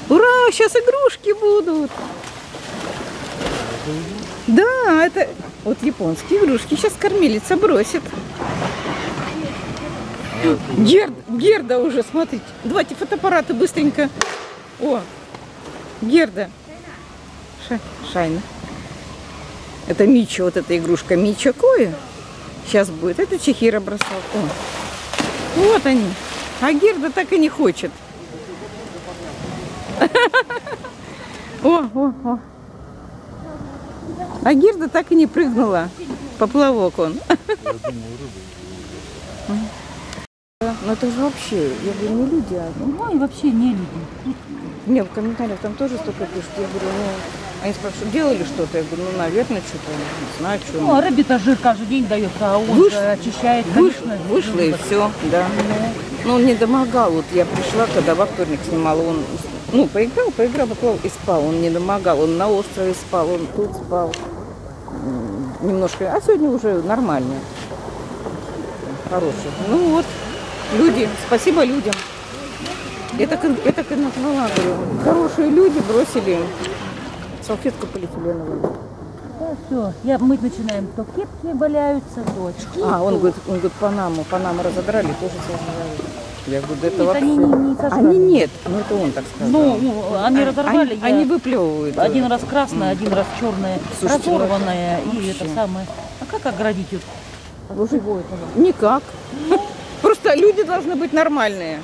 Ура, сейчас игрушки будут. Да, это вот японские игрушки. Сейчас кормилица бросит. Герда уже, смотрите. Давайте фотоаппараты быстренько. О, Герда. Шайна. Это Мичо, вот эта игрушка Мичо Коя. Сейчас будет. Это Чихиро бросал. О, вот они. А Герда так и не хочет. О. А Герда так и не прыгнула. Поплавок он. Ну это же вообще, я говорю, не люди, а... Ну и вообще не люди. Не, в комментариях там тоже столько пишут. Я говорю, ну, они спрашивают, делали что-то? Я говорю, ну, наверное, что-то, не знаю, что. Ну, а рыбе-то жир каждый день дается, а он же очищает, конечно. Вышло и все, да. Но он не домогал. Вот я пришла, когда во вторник снимала, он, ну, поиграл, поплавал и спал. Он не домогал, он на острове спал, он тут спал. Немножко, а сегодня уже нормально. Хороший. Ну вот, люди, спасибо людям. Это как назвала, говорю, хорошие люди бросили салфетку полиэтиленовую. Да, все, мы начинаем, то кепки валяются, то очки. А, он говорит, Панаму разодрали, тоже сожрали. Я говорю, да это нет, вообще... они не сожрали. Они нет, ну это он так сказал. Ну, они разорвали. Они выплевывают. Один раз красное, один раз черное, Слушайте, разорванное, вообще. и это самое. А как оградить их? Никак. Просто люди должны быть нормальные.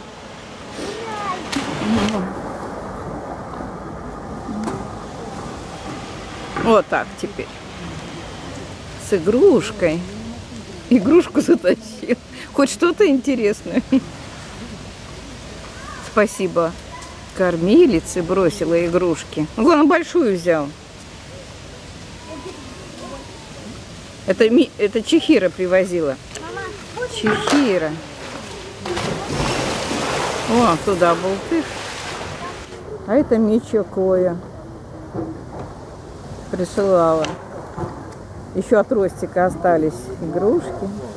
Вот так теперь. С игрушкой. Игрушку затащил. Хоть что-то интересное. Спасибо. Кормилице бросила игрушки. Главное, большую взял. Это Чихиро привозила. Чихиро. О, туда болтыш. А это Мичо Коя присылала. Еще от Ростика остались игрушки.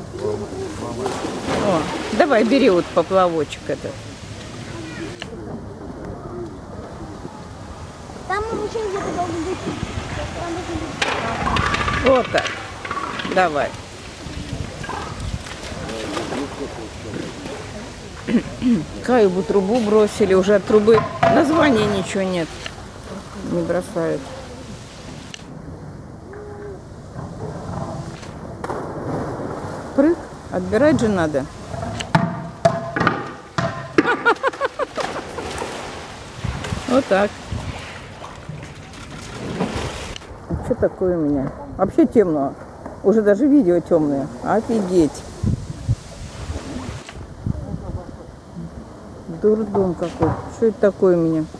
О, давай, бери вот поплавочек этот. Там еще где-то должен быть. Вот так. Давай. Каю бы трубу бросили, уже от трубы названия ничего нет. Не бросают. Прыг, отбирать же надо. Вот так. Что такое у меня? Вообще темно. Уже даже видео темное. Офигеть. Дурдом какой. Что это такое у меня?